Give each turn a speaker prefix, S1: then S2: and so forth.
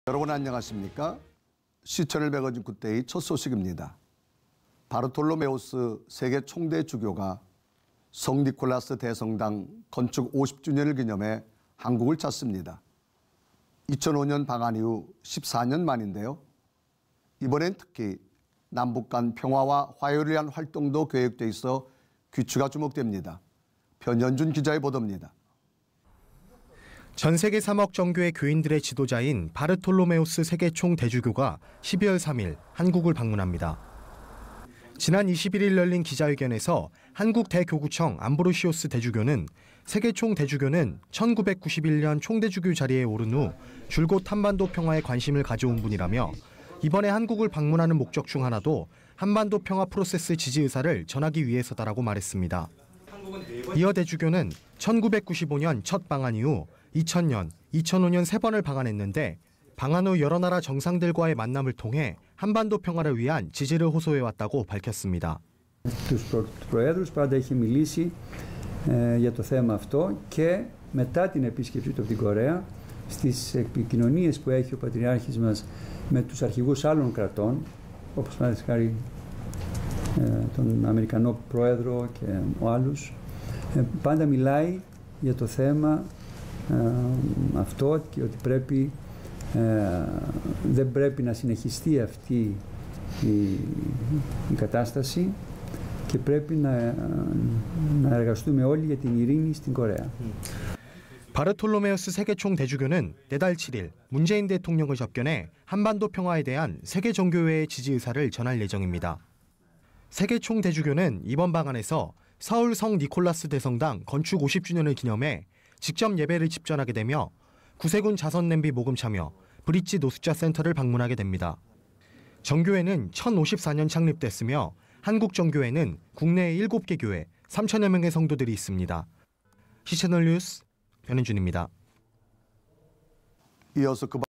S1: 여러분 안녕하십니까? 시천을 백어진 그때의 첫 소식입니다. 바르톨로메우스 세계 총대 주교가 성 니콜라스 대성당 건축 50주년을 기념해 한국을 찾습니다. 2005년 방한 이후 14년 만인데요. 이번엔 특히 남북 간 평화와 화해를 위한 활동도 계획돼 있어 귀추가 주목됩니다. 변현준 기자의 보도입니다.
S2: 전 세계 3억 정교의 교인들의 지도자인 바르톨로메우스 세계총 대주교가 12월 3일 한국을 방문합니다. 지난 21일 열린 기자회견에서 한국 대교구청 암브로시오스 대주교는 세계총 대주교는 1991년 총대주교 자리에 오른 후 줄곧 한반도 평화에 관심을 가져온 분이라며 이번에 한국을 방문하는 목적 중 하나도 한반도 평화 프로세스 지지 의사를 전하기 위해서다라고 말했습니다. 이어 대주교는 1995년 첫 방한 이후 2000년, 2005년 3번을 방한했는데 방한 후 여러 나라 정상들과의 만남을 통해 한반도 평화를 위한 지지를 호소해왔다고 밝혔습니다.
S3: Τους προέδρους πάντα είχε μιλήσει για το θέμα αυτό και μετά την επίσκεψή του από την Κορέα στις επικοινωνίες που έχει ο Πατριάρχης μας με τους αρχηγούς άλλων κρατών, όπως παραδείγματος χάρη τον Αμερικανό Πρόεδρο και άλλους, πάντα μιλάει για το θέμα αυτό και ότι δεν πρέπει να συνεχιστεί αυτή η κατάσταση και πρέπει να εργαστούμε όλοι για την ειρήνη στην Κορέα.
S2: 바르톨로메우스 세계총 대주교는 내달 7일 문재인 대통령을 접견해 한반도 평화에 대한 세계 정교회의 지지 의사를 전할 예정입니다. 세계총 대주교는 이번 방한에서 서울 성 니콜라스 대성당 건축 50주년을 기념해 직접 예배를 집전하게 되며 구세군 자선 냄비 모금 참여, 브릿지 노숙자 센터를 방문하게 됩니다. 정교회는 1054년 창립됐으며 한국 정교회는 국내에 7개 교회, 3천여 명의 성도들이 있습니다. 시채널 뉴스 변현준입니다.
S1: 이어서